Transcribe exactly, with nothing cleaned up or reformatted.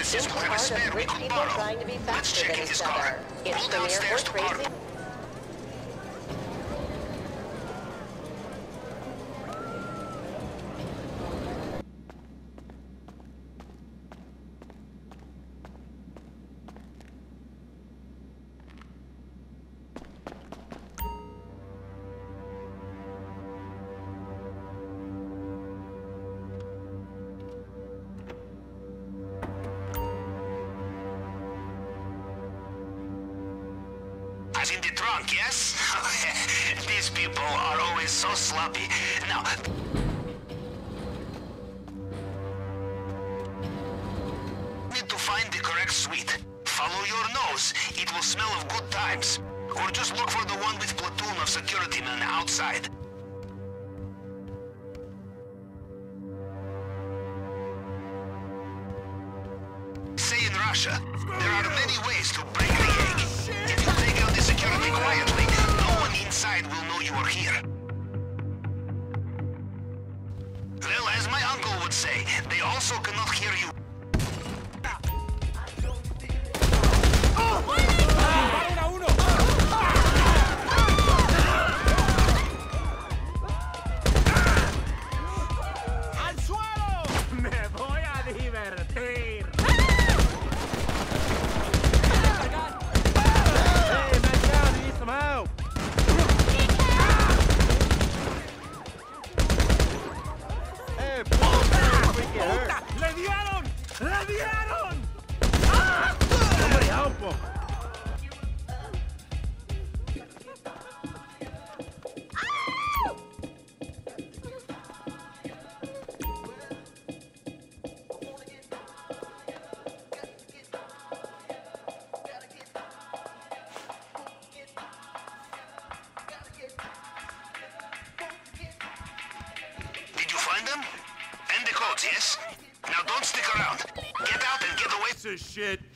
says we'll have a spare we could borrow. Trying to be Let's faster check than in his each car. other. It's Go Premier downstairs to or crazy. park. As in the trunk, yes? These people are always so sloppy. Now, need to find the correct suite. Follow your nose. It will smell of good times. Or just look for the one with platoon of security men outside. Say in Russia, there are many ways to break the egg. If you take out the security quietly, no one inside will know you are here. Well, as my uncle would say, they also cannot hear you. ¡Al suelo! ¡Me voy a divertir! Hey, man down, you need some help! Hey, puta! ¡Le dieron! ¡Le dieron! ¡Ah! Somebody help him! Did you find them? And the codes, yes? Now don't stick around. Get out and get away. This is shit.